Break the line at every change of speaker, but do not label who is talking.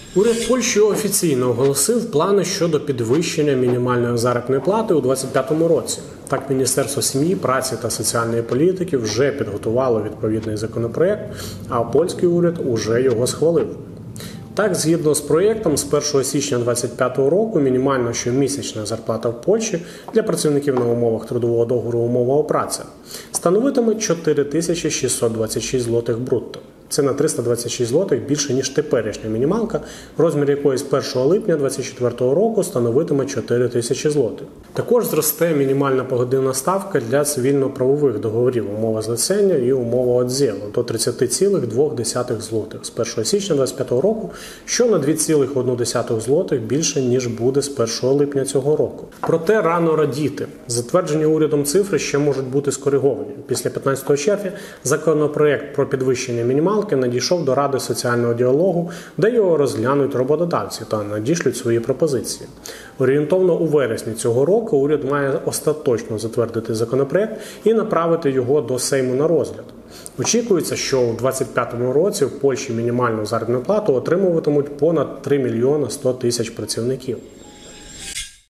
Уряд Польщі офіційно оголосив плани щодо підвищення мінімальної заробітної плати у 2025 році. Так, Міністерство сім'ї, праці та соціальної політики вже підготувало відповідний законопроект, а польський уряд уже його схвалив. Так, згідно з проєктом, з 1 січня 2025 року мінімальна щомісячна зарплата в Польщі для працівників на умовах трудового договору «Умова праці» становитиме 4626 злотих брутто. Це на 326 злотих більше, ніж теперішня мінімалка, розмір якої з 1 липня 2024 року становитиме 4000 злотих. Також зросте мінімальна погодинна ставка для цивільно-правових договорів «Умова злицення» і «Умова одзєлу» до 30,2 злотих з 1 січня 2025 року, що на 2,1 злотих більше, ніж буде з 1 липня цього року. Проте рано радіти. Затверджені урядом цифри ще можуть бути скориговані. Після 15 червня законопроект про підвищення мінімалки надійшов до Ради соціального діалогу, де його розглянуть роботодавці та надішлють свої пропозиції. Орієнтовно у вересні цього року уряд має остаточно затвердити законопроект і направити його до Сейму на розгляд. Очікується, що у 2025 році в Польщі мінімальну заробітну плату отримуватимуть понад 3 мільйони 100 тисяч працівників.